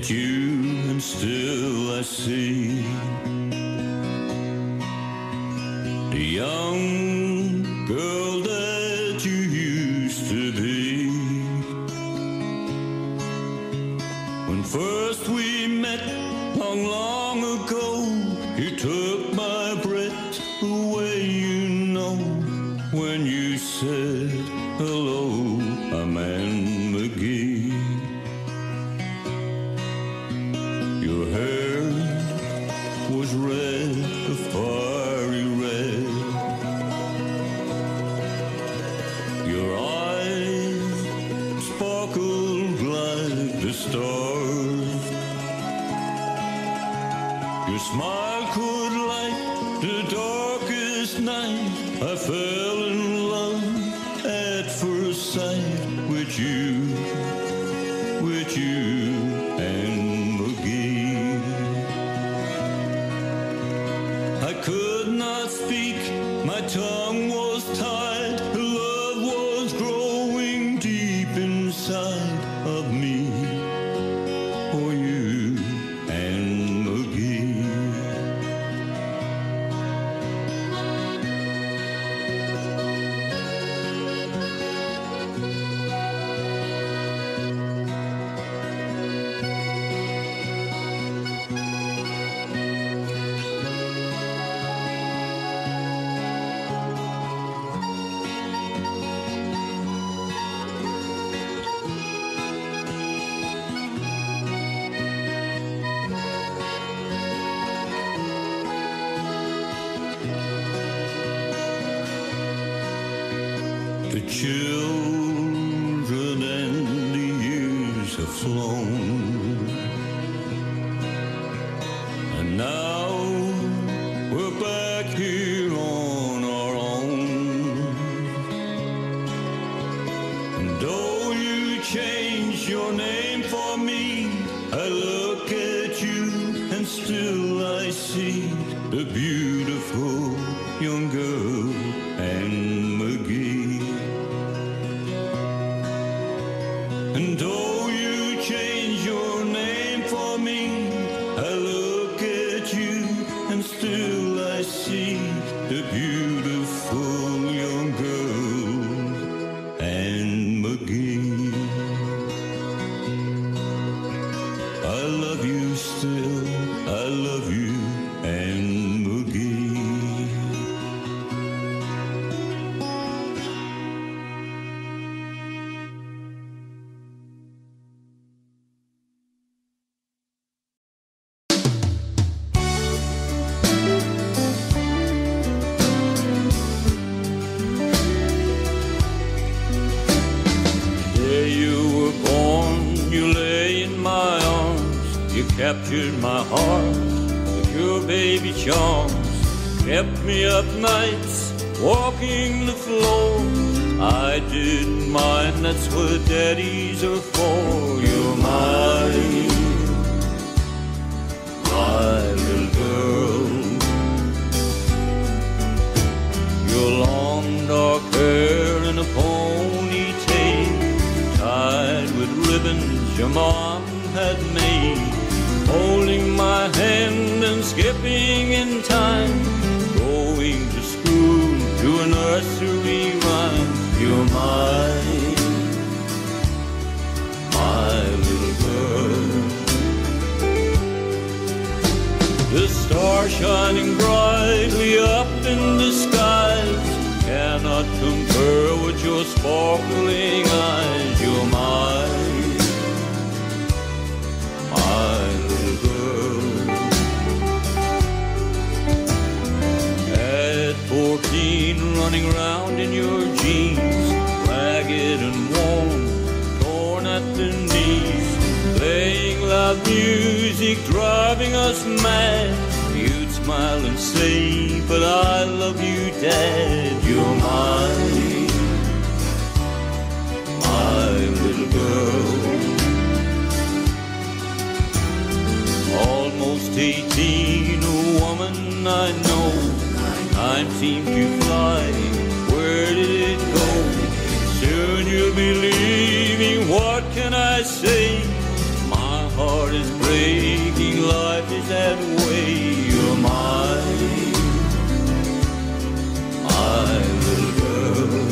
at you and still I see the young girl that you used to be. When first we met long, long ago, you took my breath away, you know, when you said, hello, I'm Anne McGee. Your hair was red, a fiery red. Your eyes sparkled like the stars. Your smile could light the darkest night. I fell in love at first sight with you, Anne McGee. I could not speak, my tongue was tied. Love was growing deep inside of me. For you, Anne McGee. The children and the years have flown, and now we're back here on our own. And though you changed your name for me, I look at you and still I see the beautiful young girl, Anne McGee. And though you change your name for me, I look at you and still I see the beautiful young girl, Anne McGee. I love you still, I love you, Anne McGee. Captured my heart with your baby charms, kept me up nights walking the floor. I didn't mind, that's what daddies are for. You're mine, my little girl. Your long dark hair in a ponytail, tied with ribbons your mom had made, holding my hand and skipping in time, going to school to a nursery rhyme. You're mine, my little girl. The stars shining brightly up in the skies cannot compare with your sparkling eyes. You're mine, my little girl. At 14, running round in your jeans, ragged and worn, torn at the knees, playing loud music, driving us mad. You'd smile and say, but I love you, Dad. You're mine, my little girl. Almost 18, a woman I know. Time seemed to fly, where did it go? Soon you'll be leaving, what can I say? My heart heart is breaking, life is that way. You're mine, my little girl.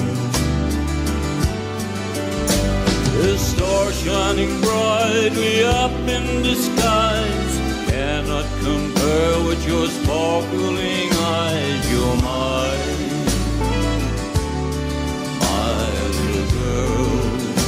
The star shining brightly up in the skies cannot compare with your sparkling eyes. You're mine, my little girl.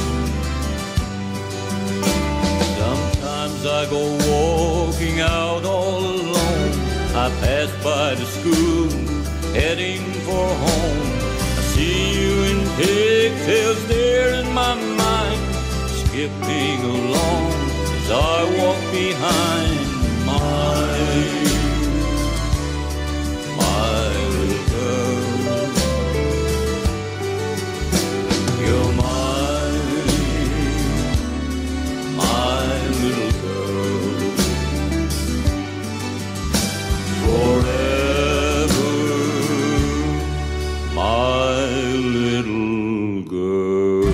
Sometimes I go walking out all alone. I pass by the school, heading for home. I see you in pigtails there in my mind, skipping along as I walk behind. My little girl, you're mine, my little girl, forever, my little girl.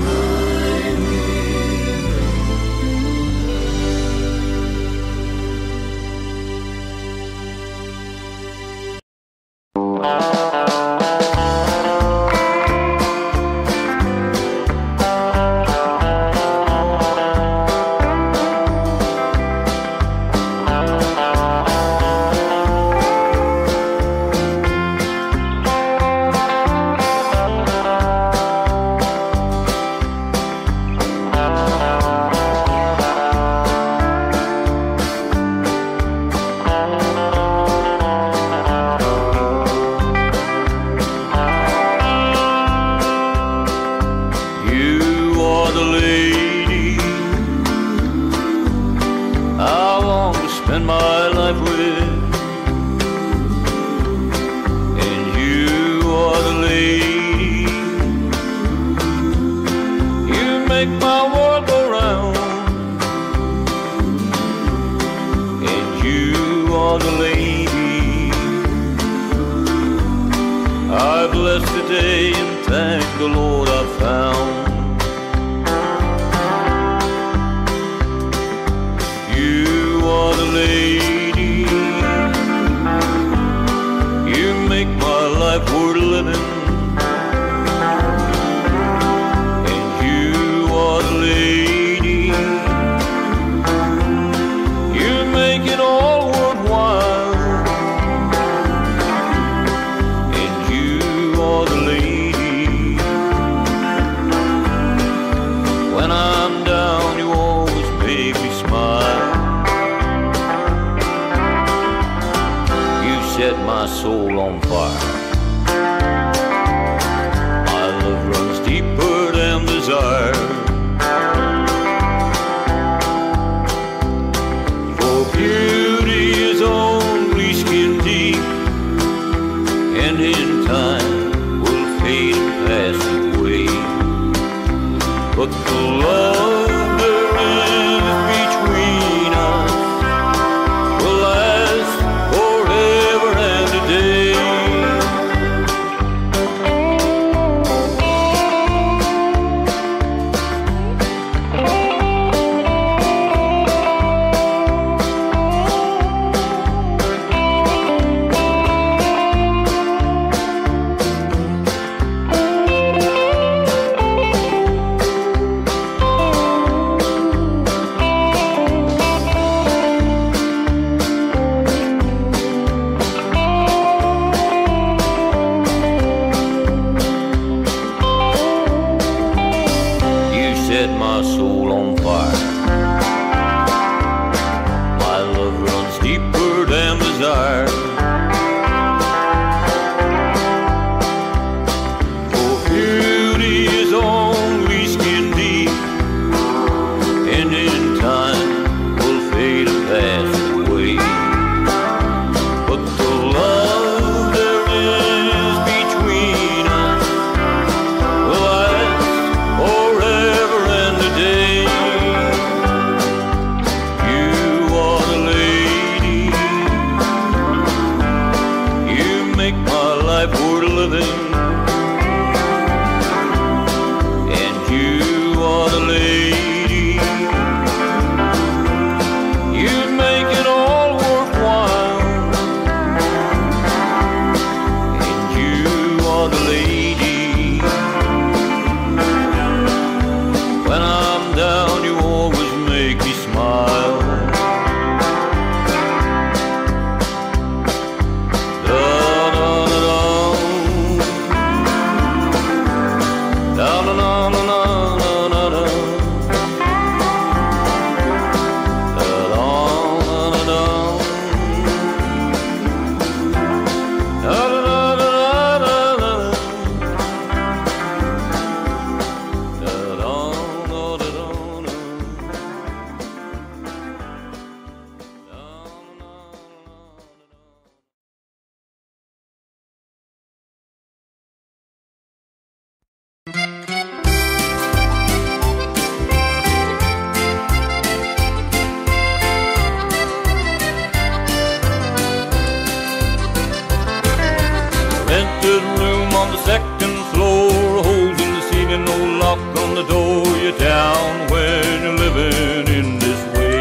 down when you're living in this way.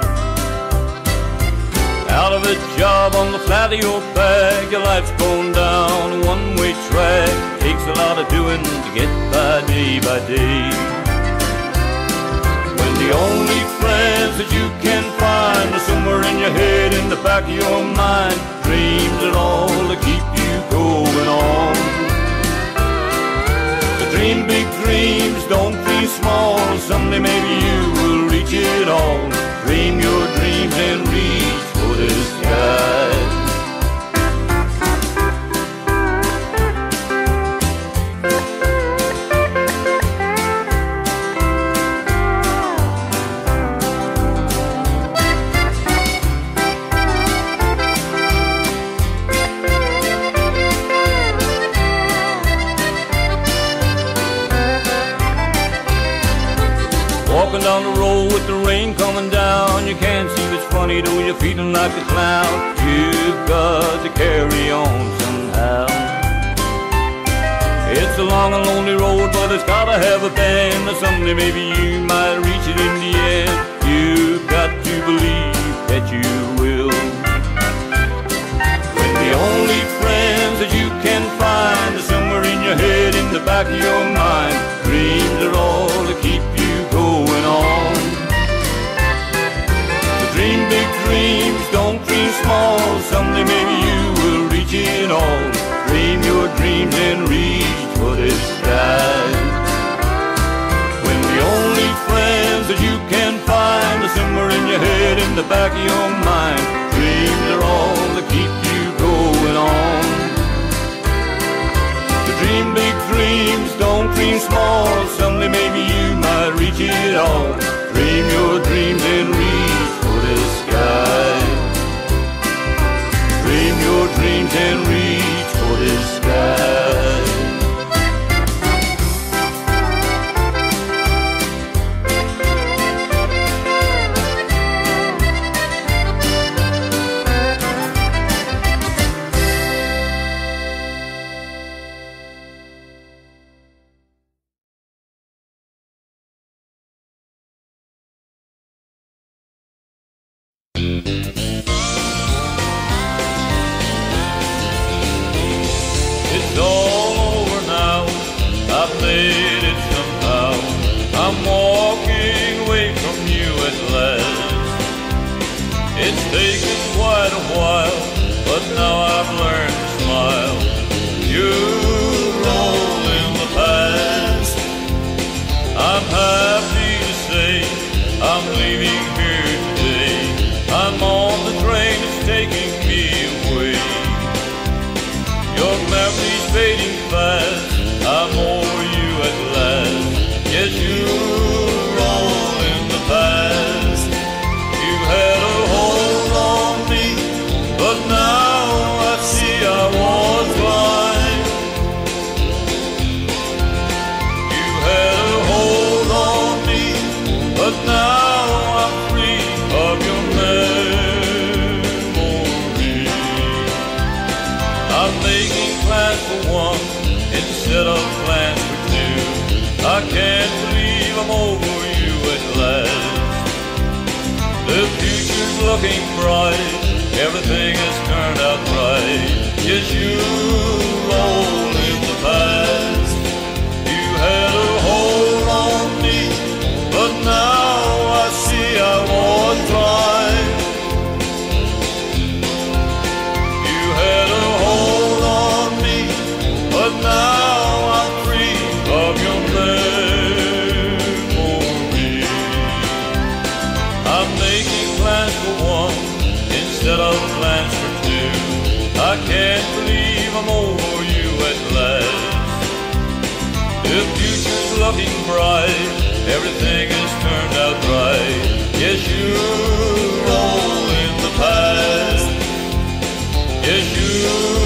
Out of a job on the flat of your back, your life's going down a one-way track. Takes a lot of doing to get by day. When the only friends that you can find are somewhere in your head, in the back of your mind, dreams and all to keep you going on. So dream big dreams, don't dream small. Someday maybe you will reach it all. Dream your dreams and reach for the sky. Walking down the road with the rain coming down, you can't see what's funny though you're feeling like a clown. You've got to carry on somehow. It's a long and lonely road, but it's gotta have a bend. Someday maybe you might reach it in the end. You've got to believe that you will. When the only friends that you can find are somewhere in your head, in the back of your mind, dreams are all to keep you going on. So dream big dreams, don't dream small. Someday maybe you will reach it all. Dream your dreams and reach for the sky. When the only friends that you can find are somewhere in your head, in the back of your mind, dreams are all to keep you going on. So dream big dreams, don't dream small. Someday maybe you might reach it all. Dream your dreams and reach for the sky. Dream your dreams and reach for the sky. It's all over now, I've made it somehow. I'm walking away from you at last. It's taken quite a while, but now I've learned to smile. You're all in the past. I'm happy to say I'm leaving here today. I'm on the train that's taking me away. Your memory's fading fast, I'm over you at last. Yes, you're all in the past. You had a hold on me, but now I see I was blind. You had a hold on me, but now I'm free of your memory. I'm making plans for one instead of plans for two. I can't believe I'm over you at last. The future's looking bright, everything has turned out right. Yes, you're all in the past. You had a hold on me, but now I see I was blind. You had a hold on me, but now I'm free of your memory. I'm making plans for one instead of plans for two. I can't believe I'm over you at last. The future's looking bright, everything has turned out right. Yes, you're all in the past. Yes, you're